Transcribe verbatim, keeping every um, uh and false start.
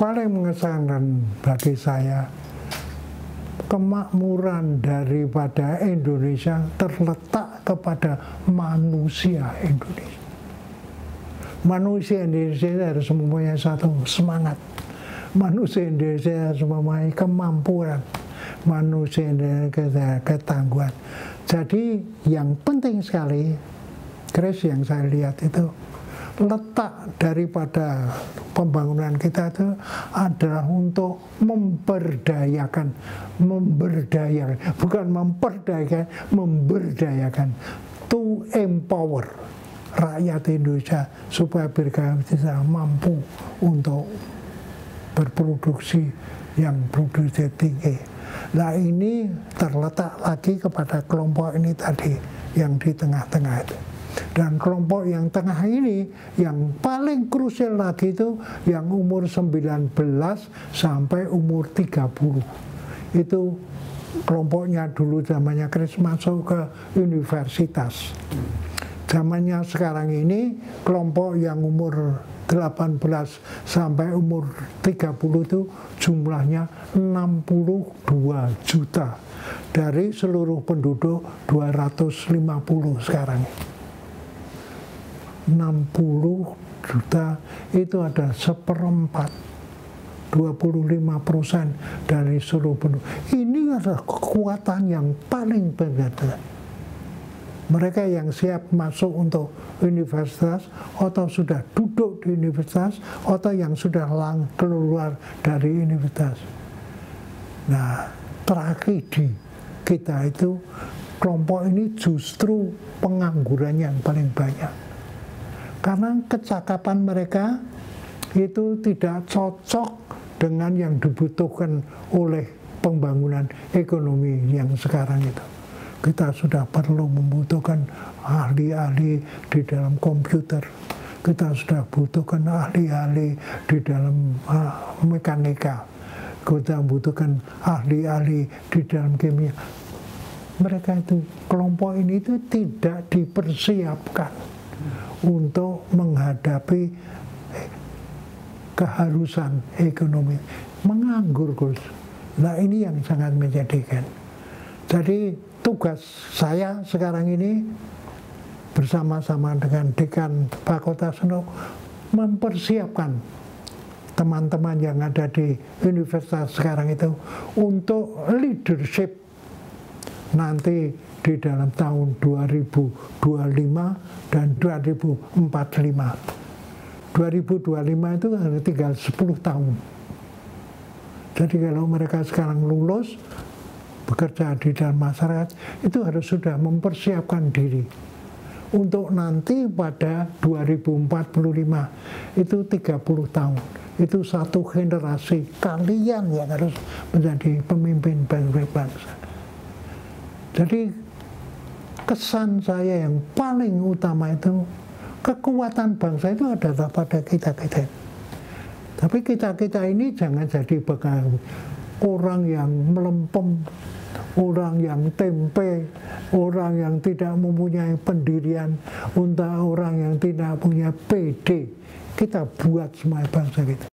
paling mengesankan bagi saya, kemakmuran daripada Indonesia terletak kepada manusia Indonesia. Manusia Indonesia harus mempunyai satu semangat. Manusia Indonesia harus mempunyai kemampuan. Manusia Indonesia ketangguhan. Jadi yang penting sekali, Chris, yang saya lihat itu, letak daripada pembangunan kita itu adalah untuk memberdayakan, memberdayakan, bukan memperdayakan, memberdayakan, to empower rakyat Indonesia supaya mereka bisa mampu untuk berproduksi yang produksi tinggi. Nah, ini terletak lagi kepada kelompok ini tadi yang di tengah-tengah itu. Dan kelompok yang tengah ini yang paling krusial lagi itu yang umur sembilan belas sampai umur tiga puluh. Itu kelompoknya dulu zamannya Chris masuk ke universitas. Zamannya sekarang ini kelompok yang umur delapan belas sampai umur tiga puluh itu jumlahnya enam puluh dua juta dari seluruh penduduk dua ratus lima puluh sekarang. enam puluh juta itu ada seperempat, dua puluh lima persen dari seluruh penduduk. Ini adalah kekuatan yang paling berbeda. Mereka yang siap masuk untuk universitas, atau sudah duduk di universitas, atau yang sudah lang keluar dari universitas. Nah, tragedi kita itu, kelompok ini justru penganggurannya yang paling banyak. Karena kecakapan mereka itu tidak cocok dengan yang dibutuhkan oleh pembangunan ekonomi yang sekarang itu. Kita sudah perlu membutuhkan ahli-ahli di dalam komputer. Kita sudah butuhkan ahli-ahli di dalam uh, mekanika. Kita membutuhkan ahli-ahli di dalam kimia. Mereka itu, kelompok ini itu tidak dipersiapkan untuk menghadapi keharusan ekonomi. Menganggur, Gus. Nah, ini yang sangat menjadikan. Jadi tugas saya sekarang ini bersama-sama dengan Dekan Fakultas Seno mempersiapkan teman-teman yang ada di universitas sekarang itu untuk leadership nanti di dalam tahun dua ribu dua puluh lima dan dua ribu empat puluh lima. dua ribu dua puluh lima itu hanya tinggal sepuluh tahun. Jadi kalau mereka sekarang lulus, bekerja di dalam masyarakat, itu harus sudah mempersiapkan diri. Untuk nanti pada dua ribu empat puluh lima, itu tiga puluh tahun. Itu satu generasi kalian yang harus menjadi pemimpin bangsa. Jadi kesan saya yang paling utama itu, kekuatan bangsa itu ada pada kita-kita. Tapi kita-kita ini jangan jadi bekal orang yang melempem, orang yang tempe, orang yang tidak mempunyai pendirian, untuk orang yang tidak punya P D. Kita buat semua bangsa kita.